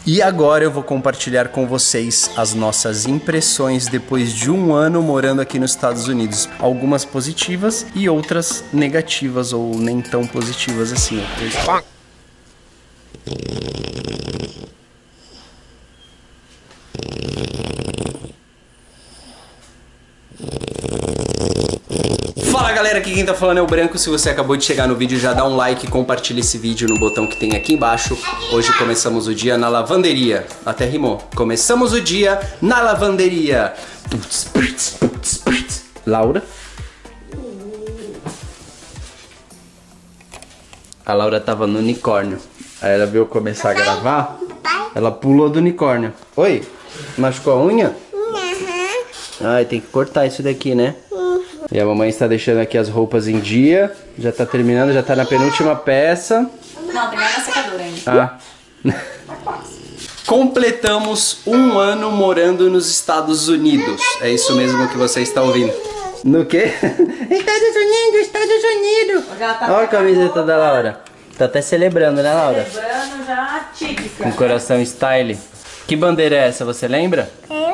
E agora eu vou compartilhar com vocês as nossas impressões depois de um ano morando aqui nos Estados Unidos. Algumas positivas e outras negativas ou nem tão positivas assim. Fala galera, aqui quem tá falando é o Branco. Se você acabou de chegar no vídeo, já dá um like, compartilha esse vídeo no botão que tem aqui embaixo. Hoje começamos o dia na lavanderia. Até rimou. Começamos o dia na lavanderia. Laura? A Laura tava no unicórnio. Aí ela veio começar a gravar. Ela pulou do unicórnio. Oi? Machucou a unha? Ai, tem que cortar isso daqui, né? E a mamãe está deixando aqui as roupas em dia. Já tá terminando, já tá na penúltima peça. Não, tem mais na secadora ainda. Completamos um ano morando nos Estados Unidos. É isso mesmo que você está ouvindo. No quê? Estados Unidos, Estados Unidos. Olha a camiseta da Laura. Tá até celebrando, né, Laura? Celebrando já típica. Com coração style. Que bandeira é essa, você lembra?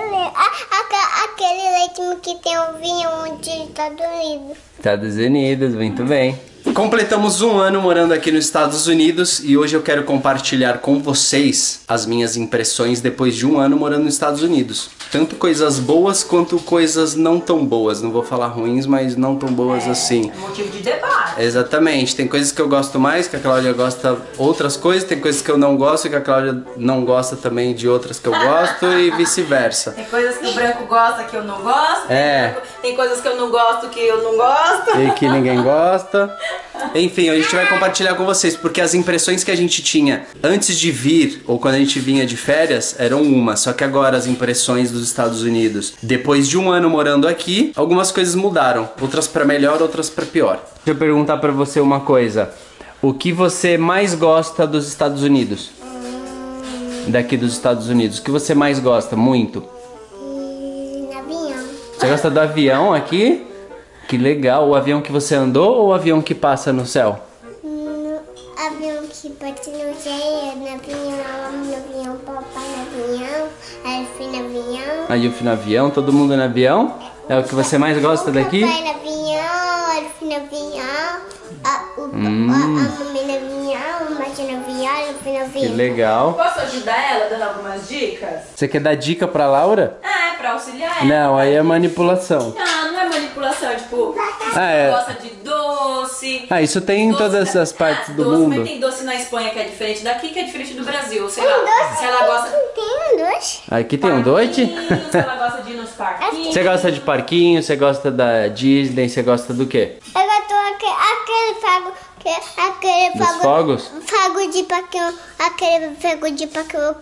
Aquele leite que tem o vinho de Estados Unidos. Estados Unidos, muito bem. Completamos um ano morando aqui nos Estados Unidos e hoje eu quero compartilhar com vocês as minhas impressões depois de um ano morando nos Estados Unidos. Tanto coisas boas quanto coisas não tão boas. Não vou falar ruins, mas não tão boas assim. É motivo de debate. Exatamente. Tem coisas que eu gosto mais, que a Cláudia gosta outras coisas. Tem coisas que eu não gosto e que a Cláudia não gosta também de outras que eu gosto e vice-versa. Tem coisas que o Branco gosta que eu não gosto. É. Tem coisas que eu não gosto que eu não gosto. E que ninguém gosta. Enfim, a gente vai compartilhar com vocês, porque as impressões que a gente tinha antes de vir, ou quando a gente vinha de férias, eram uma. Só que agora as impressões dos Estados Unidos, depois de um ano morando aqui, algumas coisas mudaram. Outras pra melhor, outras pra pior. Deixa eu perguntar pra você uma coisa. O que você mais gosta dos Estados Unidos? Daqui dos Estados Unidos. O que você mais gosta? Muito? Avião. Você gosta do avião aqui? Que legal. O avião que você andou ou o avião que passa no céu? Avião que bate no céu, no avião, papai no avião, aí eu fui no avião. Aí eu fui no avião, todo mundo no avião? É o que você mais gosta daqui? Papai no avião, eu fui no avião, a mamãe no avião, o Mati no avião, eu fui no avião. Que legal. Posso ajudar ela dando algumas dicas? Você quer dar dica pra Laura? É, pra auxiliar ela. Não, aí é manipulação. Não é manipulação, tipo, é. gosta de doce. Ah, isso tem em todas as partes do mundo. Mas tem doce na Espanha que é diferente daqui, que é diferente do Brasil. Sei lá, se ela gosta... Tem doce? Aqui tem um doce? Se ela gosta de ir nos parquinhos. Você gosta de parquinho, você gosta da Disney, você gosta do quê? Eu gosto aquele fago, Dos fogos? Fago de paquinho, aquele fago de paquinho,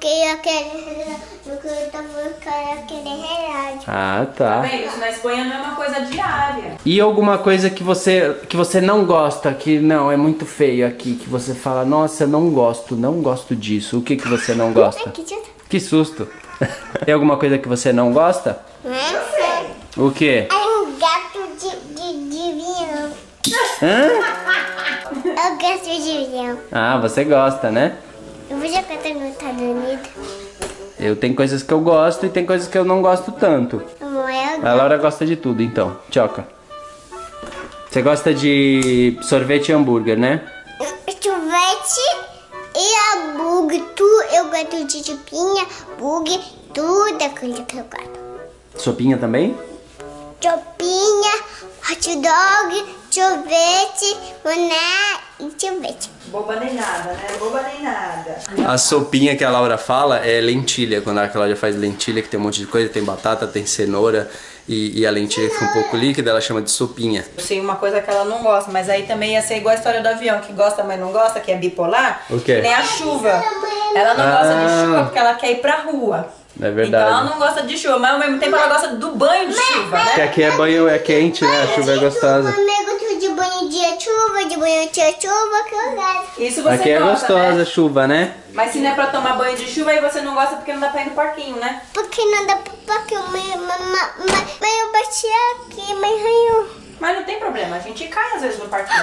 aquele relógio. Ah, tá. Tá vendo? Isso na Espanha não é uma coisa diária. E alguma coisa que você não gosta, que não, é muito feio aqui, que você fala, nossa, não gosto disso. O que você não gosta? Que susto. Tem alguma coisa que você não gosta? Não sei. O quê? É um gato de vinho. Hã? Eu gosto de vinho. Ah, você gosta, né? Eu vou jogar nos Estados Unidos. Eu tenho coisas que eu gosto e tem coisas que eu não gosto tanto. A Laura gosta de tudo, então. Tchoca. Você gosta de sorvete e hambúrguer, né? Sorvete e hambúrguer, eu gosto de chupinha, hambúrguer, tudo aquilo que eu gosto. Sopinha também? Chupinha, hot dog, sorvete, maná e sorvete. Boba nem nada, né? Boba nem nada. A sopinha que a Laura fala é lentilha. Quando a Cláudia faz lentilha, que tem um monte de coisa, tem batata, tem cenoura e a lentilha fica um pouco líquida, ela chama de sopinha. Eu sei uma coisa que ela não gosta, mas aí também ia ser igual a história do avião, que gosta, mas não gosta, que é bipolar. O quê? Que nem a chuva. Ela não gosta de chuva porque ela quer ir pra rua. É verdade. Então ela não gosta de chuva, mas ao mesmo tempo ela gosta do banho de chuva, né? Porque aqui é banho, é quente, né? A chuva é gostosa. Eu gosto de banho de chuva, que eu gosto. Isso você Aqui é gosta, gostosa né? a chuva, né? Mas se não é pra tomar banho de chuva, aí você não gosta porque não dá pra ir no parquinho, né? Porque não dá pra que eu bati aqui, mas arranhou. Mas não tem problema, a gente cai às vezes no parquinho.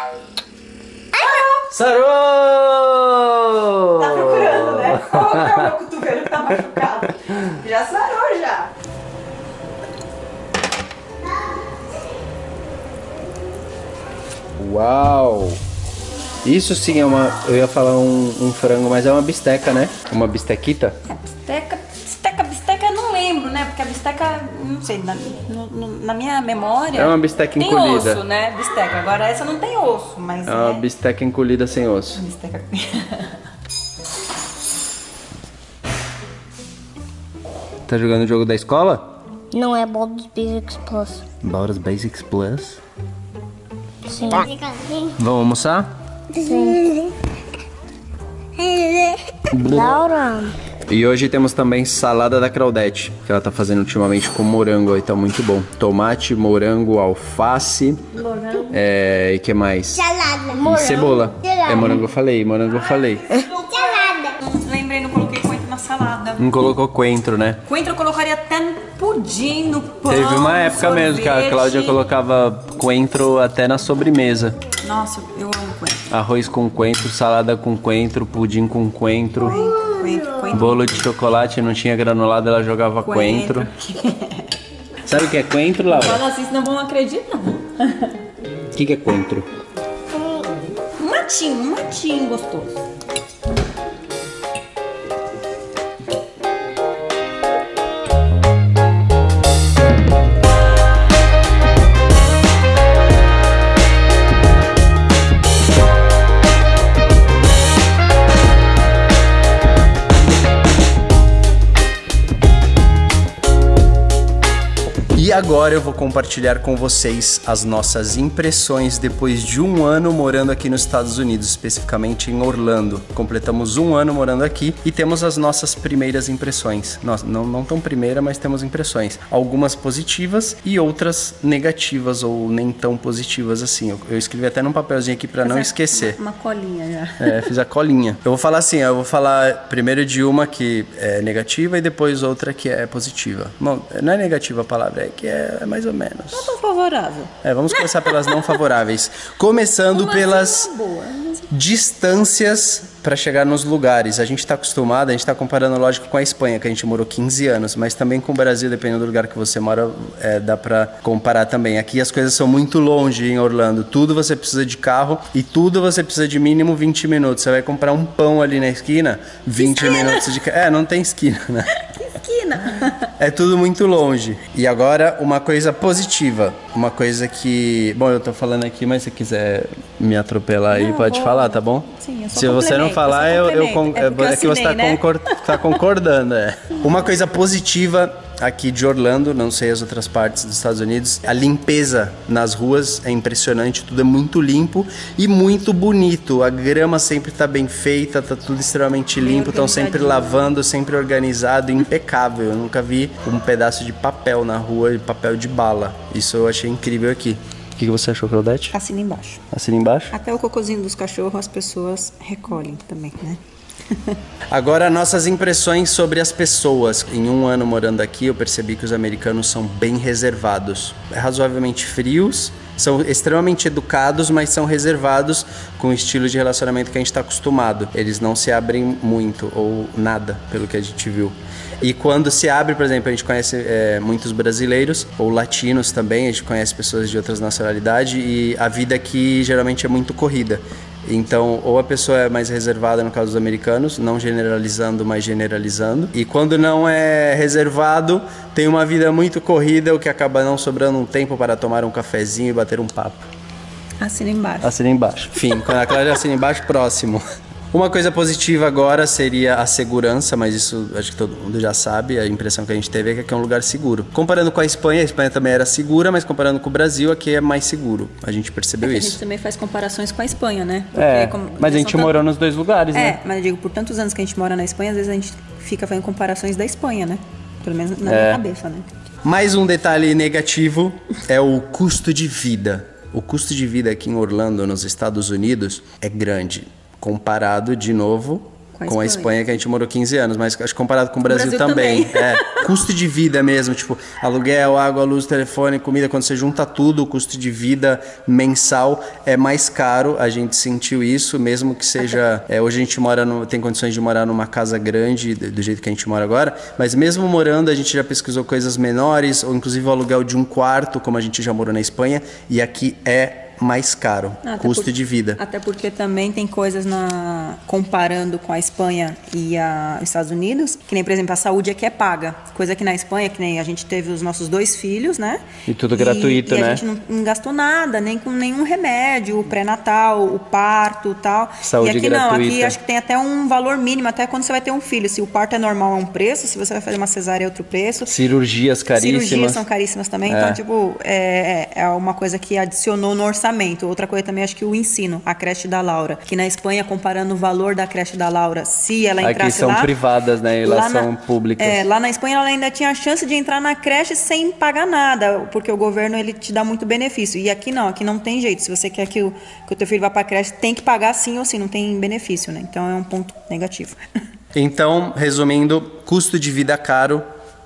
Sarou! Tá procurando, né? Qual que é o o cotovelo que tá machucado. Já sarou, já. Uau! Isso sim é uma... Eu ia falar um frango, mas é uma bisteca, né? Uma bistequita? Bisteca eu não lembro, né? Porque a bisteca, não sei, na minha memória... É uma bisteca tem encolhida. osso, né? Bisteca. Agora essa não tem osso, mas É uma bisteca encolhida sem osso. Bisteca... Tá jogando o jogo da escola? Não é Baldur's Basics Plus. Baldur's Basics Plus. Sim. Vamos almoçar? Sim. Laura. E hoje temos também salada da Claudete, que ela tá fazendo ultimamente com morango, aí tá muito bom. Tomate, morango, alface. Morango. E que mais? Salada. E cebola. Salada. É morango eu falei. Salada. Lembrei, não coloquei coentro na salada. Não colocou coentro, né? Coentro eu colocaria até no pudim, no pão. Teve uma época mesmo que a Cláudia colocava coentro até na sobremesa. Nossa, eu amo coentro. Arroz com coentro, salada com coentro, pudim com coentro. Coentro. Bolo de chocolate, não tinha granulado, ela jogava coentro. Sabe o que é coentro, Laura? Fala assim, senão vão acreditar. O que é coentro? Um matinho gostoso. E agora eu vou compartilhar com vocês as nossas impressões depois de um ano morando aqui nos Estados Unidos, especificamente em Orlando. Completamos um ano morando aqui e temos as nossas primeiras impressões. Não tão primeira, mas temos impressões. Algumas positivas e outras negativas ou nem tão positivas assim. Eu escrevi até num papelzinho aqui para não esquecer. Uma colinha já. Fiz a colinha. Eu vou falar assim, eu vou falar primeiro de uma que é negativa e depois outra que é positiva. Bom, não é negativa a palavra, é que é mais ou menos. Não tão favorável. Vamos começar pelas não favoráveis. Começando pelas distâncias para chegar nos lugares. A gente tá acostumado, a gente tá comparando, lógico, com a Espanha, que a gente morou 15 anos, mas também com o Brasil, dependendo do lugar que você mora, dá pra comparar também. Aqui as coisas são muito longe em Orlando. Tudo você precisa de carro e tudo você precisa de mínimo 20 minutos. Você vai comprar um pão ali na esquina, 20 minutos de carro. Não tem esquina, né? Esquina. É tudo muito longe. E agora, uma coisa positiva. Uma coisa que... Bom, eu tô falando aqui, mas se quiser me atropelar aí, pode falar, tá bom? Sim, eu só se você não falar, é que você tá concordando. Uma coisa positiva aqui de Orlando, não sei as outras partes dos Estados Unidos, a limpeza nas ruas é impressionante, tudo é muito limpo e muito bonito. A grama sempre tá bem feita, tá tudo extremamente limpo, estão sempre lavando, sempre organizado, impecável. Eu nunca vi um pedaço de papel na rua, de papel de bala. Isso eu achei incrível aqui. O que você achou, Claudete? Assina embaixo. Assina embaixo? Até o cocôzinho dos cachorros as pessoas recolhem também, né? Agora, nossas impressões sobre as pessoas. Em um ano morando aqui, eu percebi que os americanos são bem reservados. Razoavelmente frios, são extremamente educados, mas são reservados com o estilo de relacionamento que a gente está acostumado. Eles não se abrem muito, ou nada, pelo que a gente viu. E quando se abre, por exemplo, a gente conhece muitos brasileiros, ou latinos também, a gente conhece pessoas de outras nacionalidades, e a vida aqui geralmente é muito corrida. Então, ou a pessoa é mais reservada, no caso dos americanos, não generalizando, mas generalizando. E quando não é reservado, tem uma vida muito corrida, o que acaba não sobrando um tempo para tomar um cafezinho e bater um papo. Assina embaixo. Assina embaixo. Fim, quando a Cláudia assina embaixo, próximo. Uma coisa positiva agora seria a segurança, mas isso acho que todo mundo já sabe, a impressão que a gente teve é que aqui é um lugar seguro. Comparando com a Espanha também era segura, mas comparando com o Brasil, aqui é mais seguro. A gente percebeu isso. A gente também faz comparações com a Espanha, né? Porque mas a gente morou nos dois lugares, né? Mas eu digo, por tantos anos que a gente mora na Espanha, às vezes a gente fica fazendo comparações da Espanha, né? Pelo menos na minha cabeça, né? Mais um detalhe negativo é o custo de vida. O custo de vida aqui em Orlando, nos Estados Unidos, é grande. Comparado, de novo, com a Espanha, que a gente morou 15 anos, mas acho que comparado com o Brasil também. Custo de vida mesmo, tipo, aluguel, água, luz, telefone, comida, quando você junta tudo, o custo de vida mensal é mais caro, a gente sentiu isso, mesmo que seja... hoje a gente tem condições de morar numa casa grande, do jeito que a gente mora agora, mas mesmo morando, a gente já pesquisou coisas menores, ou inclusive o aluguel de um quarto, como a gente já morou na Espanha, e aqui é mais caro, custo de vida. Até porque também tem coisas comparando com a Espanha e os Estados Unidos, que nem, por exemplo, a saúde aqui é paga. Coisa que na Espanha, que nem a gente teve os nossos 2 filhos, né? E tudo gratuito, né? E a gente não gastou nada, nem com nenhum remédio, o pré-natal, o parto e tal. Saúde e aqui gratuita. não, aqui acho que tem até um valor mínimo, até quando você vai ter um filho. Se o parto é normal, é um preço, se você vai fazer uma cesárea é outro preço. Cirurgias caríssimas. Cirurgias são caríssimas também, então, tipo, é uma coisa que adicionou no orçamento. Outra coisa também, acho que o ensino, a creche da Laura, que na Espanha, comparando o valor da creche da Laura, se ela entrasse lá... Aqui são privadas, né? E lá são públicas. Lá na Espanha, ela ainda tinha a chance de entrar na creche sem pagar nada, porque o governo, ele te dá muito benefício. E aqui não tem jeito. Se você quer que o teu filho vá para a creche, tem que pagar sim ou sim, não tem benefício, né? Então, é um ponto negativo. Então, resumindo, custo de vida caro,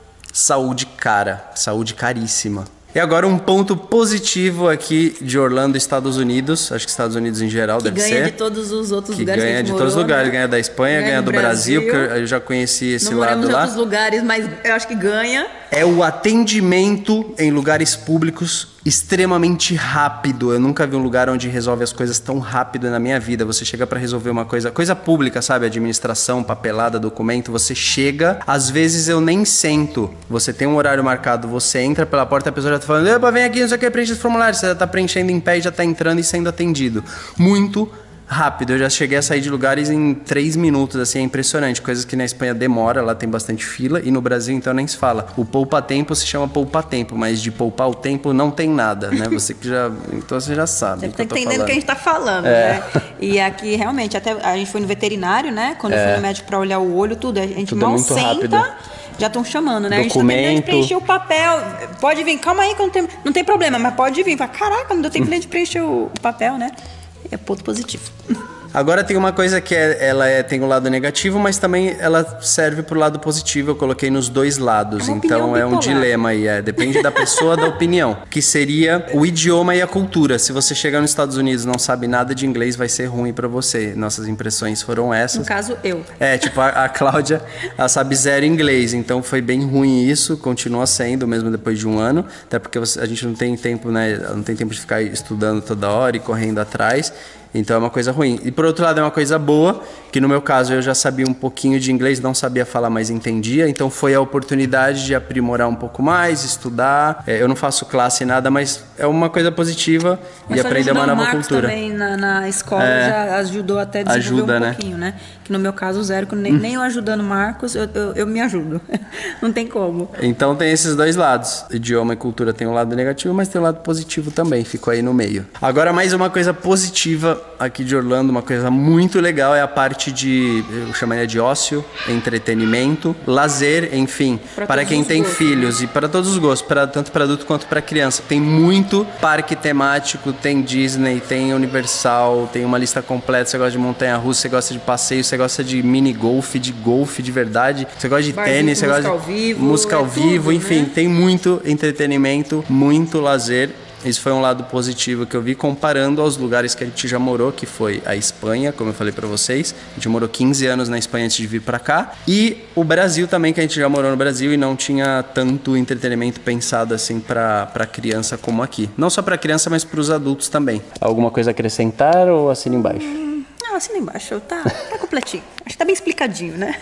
saúde cara, saúde caríssima. E agora um ponto positivo aqui de Orlando, Estados Unidos. Acho que Estados Unidos em geral deve ser. Ganha de todos os outros lugares que a gente ganha de morou, todos os lugares. né? Ganha da Espanha, ganha do Brasil, que eu já conheci esse não lado moramos lá. Em outros lugares, mas eu acho que ganha. É o atendimento em lugares públicos extremamente rápido. Eu nunca vi um lugar onde resolve as coisas tão rápido na minha vida. Você chega para resolver uma coisa pública, sabe? Administração, papelada, documento. Você chega, às vezes eu nem sento. Você tem um horário marcado, você entra pela porta, a pessoa já tá falando: "Epa, vem aqui, não sei o que, preenche esse formulário". Você já tá preenchendo em pé e já tá entrando e sendo atendido. Muito rápido. Eu já cheguei a sair de lugares em 3 minutos, assim, é impressionante. Coisas que na Espanha demora, lá tem bastante fila, e no Brasil então nem se fala. O poupa-tempo se chama poupa-tempo, mas de poupar o tempo não tem nada, né? Você que já... Então você já sabe. Você tá entendendo o que a gente tá falando, né? E aqui, realmente, até a gente foi no veterinário, né? Quando eu fui no médico pra olhar o olho, tudo, a gente tudo mal muito senta... rápido. Já estão chamando, né? Documento. A gente tá terminando de preencher o papel. Pode vir, calma aí que não tem problema, mas pode vir. Fala, caraca, não deu tempo nem de preencher o papel, né? É ponto positivo. Agora tem uma coisa que ela tem um lado negativo, mas também ela serve pro lado positivo. Eu coloquei nos dois lados, então é um dilema aí. Depende da pessoa, da opinião. Que seria o idioma e a cultura. Se você chegar nos Estados Unidos e não sabe nada de inglês, vai ser ruim pra você. Nossas impressões foram essas. No caso, eu. Tipo, a Cláudia, ela sabe 0 inglês, então foi bem ruim isso, continua sendo, mesmo depois de um ano, até porque a gente não tem tempo, né? Não tem tempo de ficar estudando toda hora e correndo atrás. Então é uma coisa ruim. E por outro lado é uma coisa boa, que no meu caso eu já sabia um pouquinho de inglês, não sabia falar, mas entendia. Então foi a oportunidade de aprimorar um pouco mais, estudar. Eu não faço classe nada, mas é uma coisa positiva e aprender uma nova cultura. Também na escola já ajudou até a desenvolver um pouquinho, né? Que no meu caso, 0, nem eu ajudando o Marcos, eu me ajudo. Não tem como. Então tem esses dois lados. Idioma e cultura tem um lado negativo, mas tem um lado positivo também. Ficou aí no meio. Agora mais uma coisa positiva aqui de Orlando, uma coisa muito legal é a parte eu chamaria de ócio, entretenimento, lazer, enfim, para quem tem filhos e para todos os gostos, tanto para adulto quanto para criança. Tem muito parque temático, tem Disney, tem Universal, tem uma lista completa. Você gosta de montanha-russa, você gosta de passeio, você gosta de mini golfe de verdade, você gosta de tênis, você gosta de música ao vivo, enfim, né? Tem muito entretenimento, muito lazer. Isso foi um lado positivo que eu vi comparando aos lugares que a gente já morou, que foi a Espanha, como eu falei pra vocês. A gente morou 15 anos na Espanha antes de vir pra cá. E o Brasil também, que a gente já morou no Brasil e não tinha tanto entretenimento pensado assim pra criança como aqui. Não só pra criança, mas pros adultos também. Alguma coisa a acrescentar ou assina embaixo? Não, assina embaixo. Tá completinho. Acho que tá bem explicadinho, né?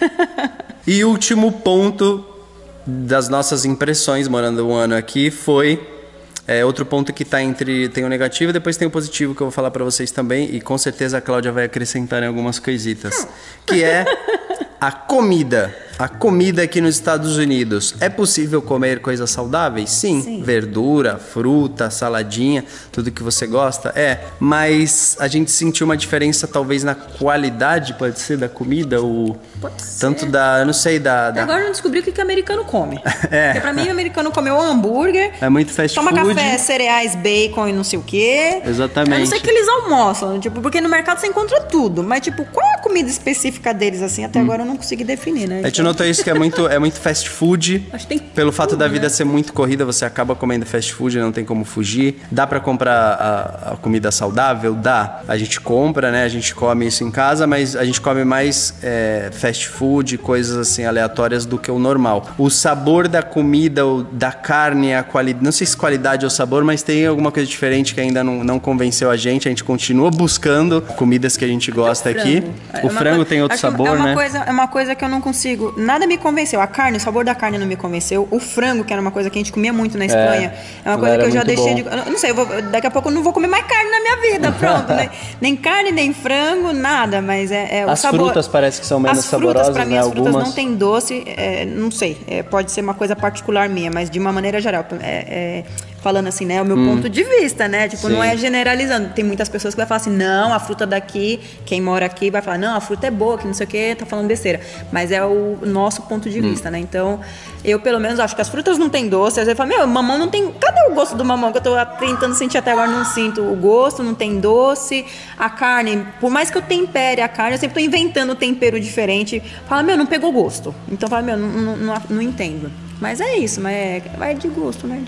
E último ponto das nossas impressões morando um ano aqui foi... outro ponto que tem o negativo e depois tem o positivo que eu vou falar pra vocês também, e com certeza a Cláudia vai acrescentar em algumas coisitas, que é a comida. A comida aqui nos Estados Unidos, é possível comer coisas saudáveis? Sim. Verdura, fruta, saladinha, tudo que você gosta, mas a gente sentiu uma diferença talvez na qualidade, pode ser, da comida, ou tanto da, eu não sei, Agora eu não descobri o que americano come. Porque pra mim o americano come o hambúrguer, é muito fast toma food, café, cereais, bacon e não sei o quê. Exatamente. Eu não sei o que eles almoçam, tipo, porque no mercado você encontra tudo, mas tipo, qual é a comida específica deles, assim, até agora eu não consegui definir, né? A gente notou isso, que é muito fast food. Acho que tem pelo fato tudo, da vida né? ser muito corrida, você acaba comendo fast food, não tem como fugir. Dá pra comprar a comida saudável? Dá. A gente compra, né? A gente come isso em casa, mas a gente come mais fast food, coisas assim aleatórias do que o normal. O sabor da comida, da carne, a qualidade, não sei se qualidade ou sabor, mas tem alguma coisa diferente que ainda não convenceu a gente continua buscando comidas que a gente gosta aqui. O frango tem outro sabor, né? É uma coisa que eu não consigo, nada me convenceu. A carne, o sabor da carne não me convenceu. O frango, que era uma coisa que a gente comia muito na Espanha, é uma coisa que eu já deixei de... Eu não sei, daqui a pouco eu não vou comer mais carne na minha vida, pronto. Né? Nem carne, nem frango, nada, mas o as sabor... As frutas parece que são menos saborosas, pra mim, né? as frutas Algumas... não tem doce, não sei, pode ser uma coisa particular minha, mas de uma maneira geral, falando assim, né, o meu ponto de vista, né, tipo, Sim. não é generalizando, tem muitas pessoas que vai falar assim, não, a fruta daqui, quem mora aqui vai falar, não, a fruta é boa, que não sei o que, tá falando besteira, mas é o nosso ponto de vista, né, então, eu pelo menos acho que as frutas não tem doce, às vezes eu falo, mamão não tem, cadê o gosto do mamão, que eu tô tentando sentir até agora, não sinto o gosto, não tem doce, a carne, por mais que eu tempere a carne, eu sempre tô inventando tempero diferente, fala, não pegou gosto, então fala, não entendo. Mas é isso, mas vai de gosto, né?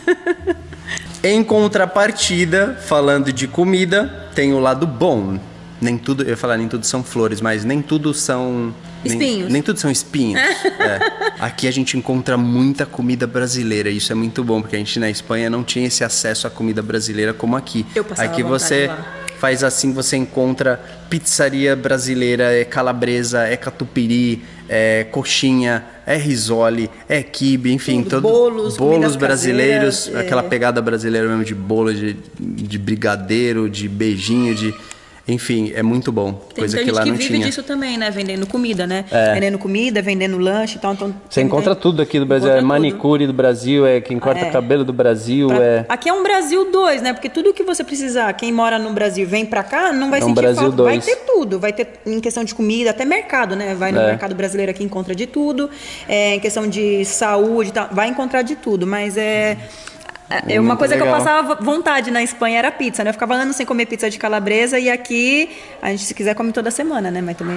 Em contrapartida, falando de comida, tem o lado bom. Nem tudo, eu ia falar nem tudo são flores, mas nem tudo são... Espinhos. Nem tudo são espinhos. Aqui a gente encontra muita comida brasileira. Isso é muito bom, porque a gente na Espanha não tinha esse acesso à comida brasileira como aqui. Eu passava aqui vontade você lá. faz assim, você encontra pizzaria brasileira, calabresa, catupiry, coxinha, risole, quibe, enfim, bolos brasileiros, caseiras, aquela pegada brasileira mesmo de bolo, de brigadeiro, de beijinho, enfim, é muito bom. Tem coisa que lá não tinha. Tem gente que vive disso também, né? Vendendo comida, né? Vendendo comida, vendendo lanche e tal. Então, você encontra tudo aqui do Brasil. É manicure do Brasil, quem corta cabelo do Brasil. Aqui é um Brasil 2, né? Porque tudo que você precisar, quem mora no Brasil vem pra cá, não vai sentir Brasil falta. 2. Vai ter tudo. Vai ter em questão de comida, até mercado, né? Vai no mercado brasileiro aqui, encontra de tudo. Em questão de saúde, tal, vai encontrar de tudo. Mas uma coisa legal. Que eu passava vontade na Espanha era pizza, né? Eu ficava anos sem comer pizza de calabresa e aqui a gente, se quiser, come toda semana, né? Mas também...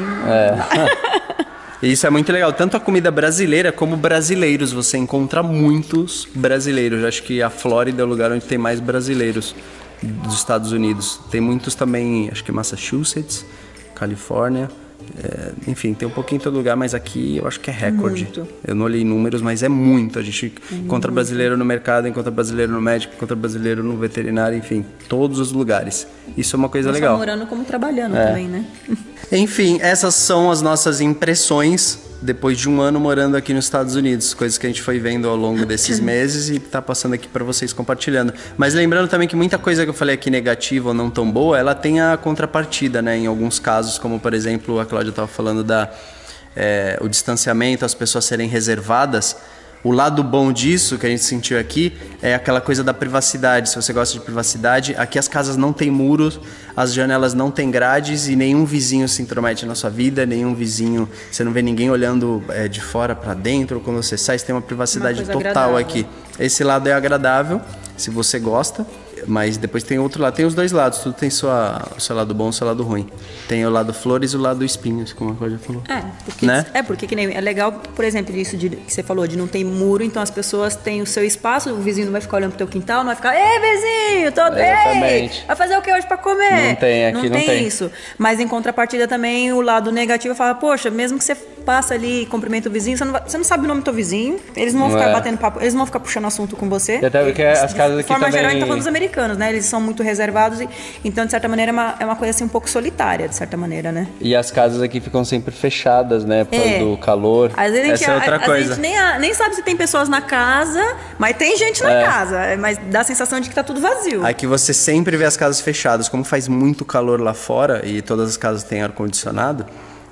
Isso é muito legal. Tanto a comida brasileira como brasileiros. Você encontra muitos brasileiros. Eu acho que a Flórida é o lugar onde tem mais brasileiros dos Estados Unidos. Tem muitos também, acho que Massachusetts, Califórnia... enfim, tem um pouquinho em todo lugar, mas aqui eu acho que é recorde. Muito. Eu não olhei números, mas é muito. A gente encontra brasileiro no mercado, encontra brasileiro no médico, encontra brasileiro no veterinário, enfim, todos os lugares. Isso é uma coisa legal. Só morando como trabalhando também, né? Enfim, essas são as nossas impressões depois de um ano morando aqui nos Estados Unidos, coisas que a gente foi vendo ao longo desses meses e tá passando aqui para vocês compartilhando. Mas lembrando também que muita coisa que eu falei aqui negativa ou não tão boa, ela tem a contrapartida, né? Em alguns casos, como por exemplo, a Cláudia estava falando o distanciamento, as pessoas serem reservadas. O lado bom disso, que a gente sentiu aqui, é aquela coisa da privacidade. Se você gosta de privacidade, aqui as casas não têm muros, as janelas não têm grades e nenhum vizinho se intromete na sua vida, nenhum vizinho, você não vê ninguém olhando de fora para dentro, quando você sai, você tem uma privacidade total agradável. Aqui. Esse lado é agradável, se você gosta. Mas depois tem outro lado, tem os dois lados, tudo tem o seu lado bom e o seu lado ruim. Tem o lado flores e o lado espinhos, como a Cláudia falou. Porque que nem, é legal, por exemplo, isso que você falou, de não ter muro, então as pessoas têm o seu espaço, o vizinho não vai ficar olhando pro teu quintal, não vai ficar, ei vizinho, tô bem, vai fazer o que hoje pra comer? Não tem, aqui não tem isso. Mas em contrapartida também, o lado negativo fala, poxa, mesmo que você passa ali e cumprimenta o vizinho, você não sabe o nome do teu vizinho, eles não vão ficar batendo papo, eles não vão ficar puxando assunto com você. Até porque as casas aqui de forma também... geral, a gente tá falando dos americanos, né? Eles são muito reservados e, então, de certa maneira, é uma coisa assim um pouco solitária, de certa maneira, né? E as casas aqui ficam sempre fechadas, né? Por causa do calor. Às vezes essa é outra coisa. A gente nem sabe se tem pessoas na casa, mas tem gente na casa. Mas dá a sensação de que tá tudo vazio. Aqui você sempre vê as casas fechadas. Como faz muito calor lá fora e todas as casas têm ar-condicionado,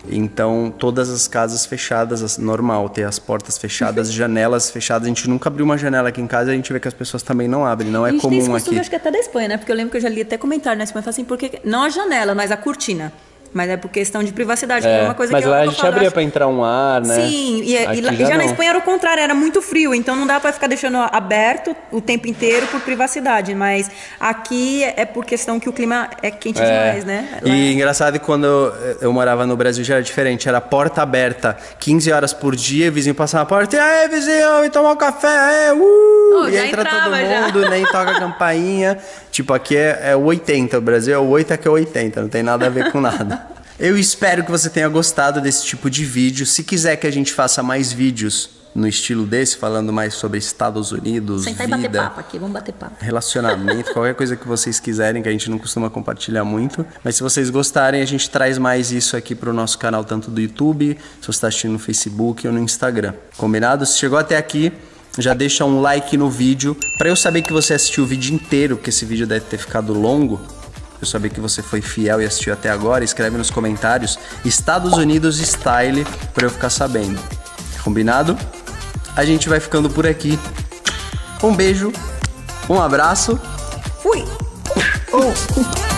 Então, todas as casas fechadas, normal, ter as portas fechadas, janelas fechadas. A gente nunca abriu uma janela aqui em casa, a gente vê que as pessoas também não abrem, não é comum aqui. A gente tem esse costume, acho que até da Espanha, né? Porque eu lembro que eu já li até comentário na Espanha, assim, porque não a janela, mas a cortina. Mas é por questão de privacidade, que é uma coisa mas que lá a gente abria pra entrar um ar, né? Sim, e já na Espanha era o contrário, era muito frio, então não dá pra ficar deixando aberto o tempo inteiro por privacidade, mas aqui é por questão que o clima é quente demais, né? E engraçado que quando eu morava no Brasil já era diferente, era porta aberta 15 horas por dia, o vizinho passava na porta, e aí vizinho, e tomar um café, e entra todo mundo, nem toca a campainha. Tipo, aqui é o 80, o Brasil é o 8, aqui é o 80, não tem nada a ver com nada. Eu espero que você tenha gostado desse tipo de vídeo. Se quiser que a gente faça mais vídeos no estilo desse, falando mais sobre Estados Unidos, sentar vida, e bater papo aqui, vamos bater papo. Relacionamento, qualquer coisa que vocês quiserem, que a gente não costuma compartilhar muito. Mas se vocês gostarem, a gente traz mais isso aqui pro nosso canal, tanto do YouTube, se você está assistindo no Facebook ou no Instagram. Combinado? Se chegou até aqui, já deixa um like no vídeo, para eu saber que você assistiu o vídeo inteiro, porque esse vídeo deve ter ficado longo. Eu saber que você foi fiel e assistiu até agora, escreve nos comentários Estados Unidos Style para eu ficar sabendo. Combinado? A gente vai ficando por aqui. Um beijo, um abraço. Fui! Oh.